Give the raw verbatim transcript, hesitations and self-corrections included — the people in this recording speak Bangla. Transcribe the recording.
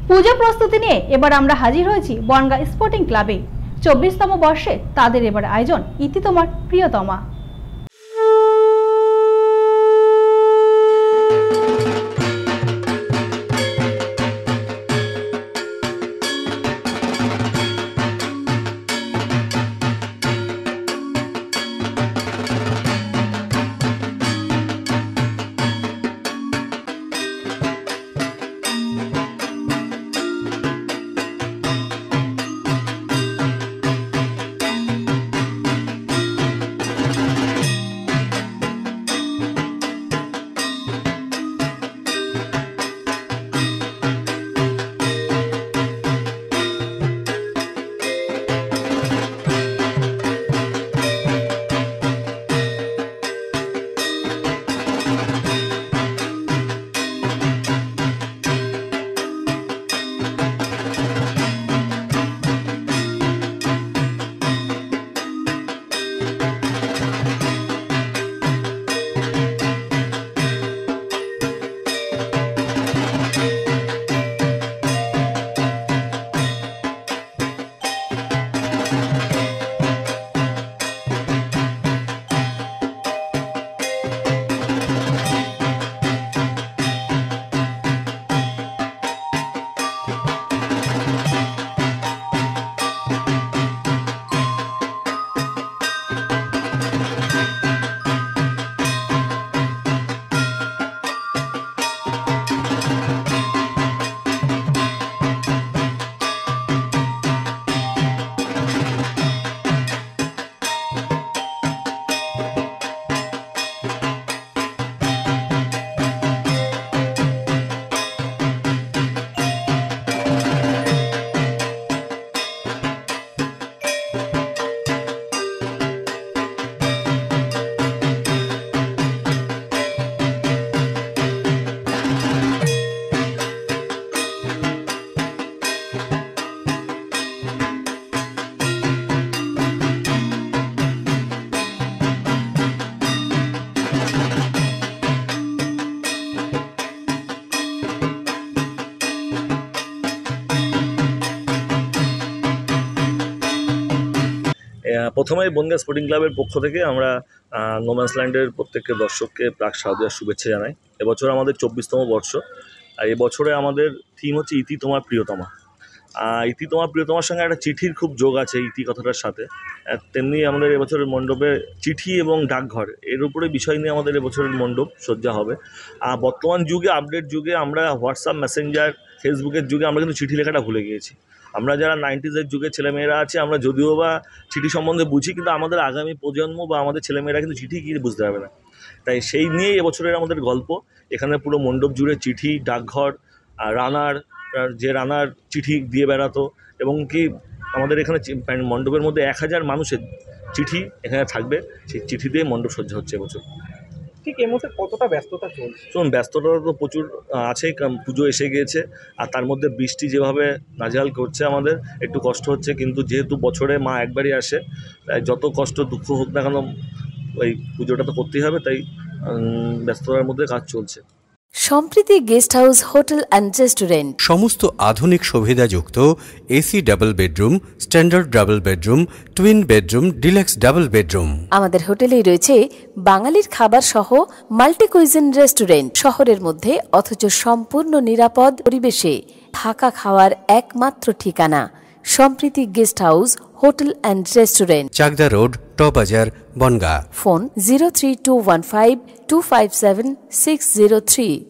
পুজো প্রস্তুতি নিয়ে এবার আমরা হাজির হয়েছি বনগাঁ স্পোর্টিং ক্লাবে। চব্বিশতম বর্ষে তাদের এবার আয়োজন ইতি তোমার প্রিয়তমা। প্রথমে বনগাঁ স্পোর্টিং ক্লাবের পক্ষ থেকে আমরা নোম্যান্সল্যান্ডের প্রত্যেককে দর্শককে প্রাক শারদীয়ার শুভেচ্ছা জানাই। এবছর আমাদের চব্বিশতম বর্ষ, আর এবছরে আমাদের থিম হচ্ছে ইতি তোমার প্রিয়তমা। ইতি তোমার প্রিয়তমার সঙ্গে একটা চিঠির খুব যোগ আছে ইতি কথাটার সাথে। তেমনি আমাদের এবছরের মণ্ডপে চিঠি এবং ডাকঘর এর উপরে বিষয় নিয়ে আমাদের এবছরের মণ্ডপ সজ্জা হবে। বর্তমান যুগে, আপডেট যুগে আমরা হোয়াটসঅ্যাপ, মেসেঞ্জার, ফেসবুকের যুগে আমরা কিন্তু চিঠি লেখাটা ভুলে গিয়েছি। আমরা যারা নাইনটিজের যুগের ছেলেমেয়েরা আছে, আমরা যদিও বা চিঠি সম্বন্ধে বুঝি, কিন্তু আমাদের আগামী প্রজন্ম বা আমাদের ছেলেমেয়েরা কিন্তু চিঠি কি বুঝতে পারবে না। তাই সেই নিয়েই এবছরের আমাদের গল্প। এখানে পুরো মণ্ডপ জুড়ে চিঠি, ডাকঘর, রানার, যে রানার চিঠি দিয়ে বেড়াতো, এবং কি আমাদের এখানে মণ্ডপের মধ্যে এক হাজার মানুষের চিঠি এখানে থাকবে। সেই চিঠি দিয়ে মণ্ডপ সজ্জা হচ্ছে এবছর। ঠিক এই মুহূর্তে কতটা ব্যস্ততা চলছে? শুনুন, ব্যস্ততা তো প্রচুর আছে, পুজো এসে গিয়েছে, আর তার মধ্যে বৃষ্টি যেভাবে নাজেহাল করছে আমাদের একটু কষ্ট হচ্ছে, কিন্তু যেহেতু বছরে মা একবারই আসে, তাই যত কষ্ট দুঃখ হোক না কেন ওই পুজোটা তো করতেই হবে, তাই ব্যস্ততার মধ্যে কাজ চলছে। Sampriti guest house hotel and restaurant, সমস্ত আধুনিক সুবিধাযুক্ত AC double bedroom, standard double bedroom, twin bedroom, deluxe double bedroom. আমাদের হোটেলেই রয়েছে বাঙালির খাবার সহ মাল্টি কুইজিন রেস্টুরেন্ট। শহরের মধ্যে অথচ সম্পূর্ণ নিরাপদ পরিবেশে থাকা খাওয়ার একমাত্র ঠিকানা Sampriti guest house hotel and restaurant, Chakdah road, টবাজার, Bangaon. Phone zero three two one five two five seven six zero three.